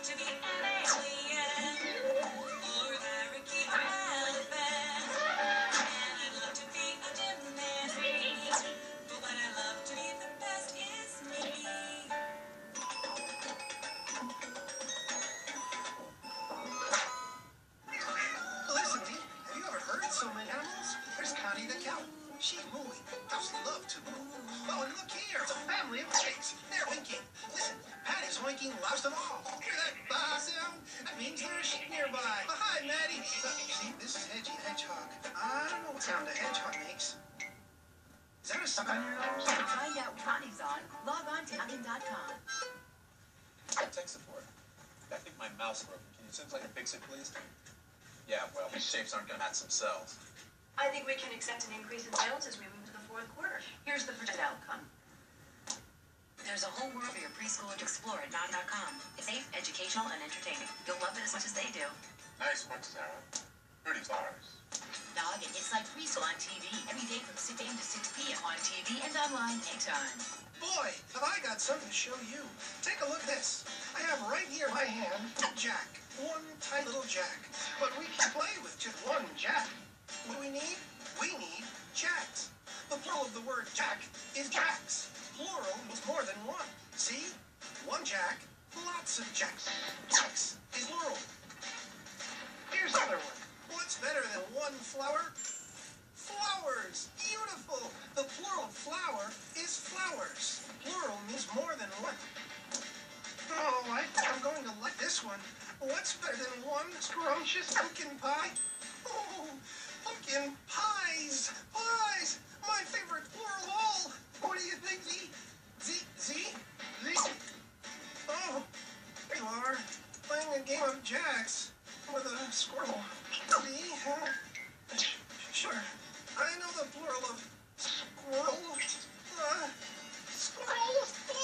Listen, Dee, have you ever heard so many animals? There's Connie the cow. She's mooing. Cows love to moo. Oh, and look here. It's a family of pigs. They're winking. Listen, Patty's winking loudest of all. Hear that bah sound? That means there's sheep nearby. Hi, Maddie. See, this is Hedgie the hedgehog. I don't know what sound a hedgehog makes. Is that a suck on your nose? To find out what Connie's on, log on to Noggin.com. Tech support. I think my mouse broke. Can you simply fix it, please? Yeah, well, these shapes aren't going to match themselves. I think we can accept an increase in sales as we move to the fourth quarter. Here's the projected outcome. There's a whole world for your preschooler to explore at Noggin.com. It's safe, educational, and entertaining. You'll love it as much as they do. Nice one, Sarah. Pretty stars. Noggin, it's like preschool on TV. Every day from 6 a.m. to 6 p.m. on TV and online anytime. Boy, have I got something to show you. Take a look at this. I have right here in my hand Jack. One tiny little Jack. But we can play with just one Jack. What do we need? We need jacks. The plural of the word Jack is jacks. Plural means more than one. See? One Jack, lots of jacks. Jacks is plural. Here's another one. What's better than one flower? Flowers. Beautiful. The plural of flower is flowers. Plural means more than one. Oh, I think I'm going to like this one. What's better than one scrumptious pumpkin pie? Oh, pumpkin pies. Pies. My favorite plural of all. What do you think, Z? Z? Oh, there you are. Playing a game of jacks with a squirrel. Z? Sure. I know the plural of squirrel. Squirrel.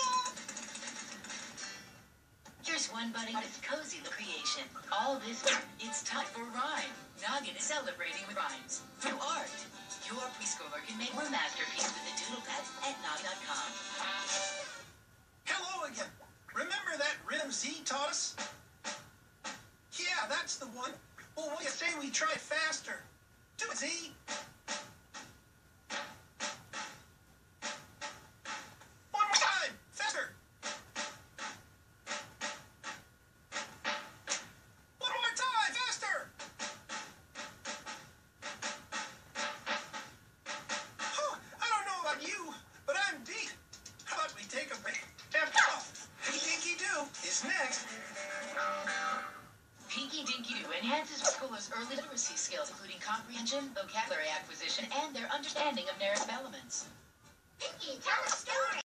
Here's one budding with cozy creation. All this, it's time for rhyme. Noggin is celebrating with rhymes through art. Your preschooler can make a masterpiece with the doodle pads at Noggin.com. Hello again. Remember that rhythm Z taught us? Yeah, that's the one. Well, what do you say we try it faster? Do it, Z. One more time. Faster. One more time. Faster. Oh, I don't know about you, but I'm deep. How about we take a break? Pinky Doo is next. Pinky Dinky Doo enhances preschoolers' early literacy skills, including comprehension, vocabulary acquisition, and their understanding of narrative elements. Pinky, tell a story.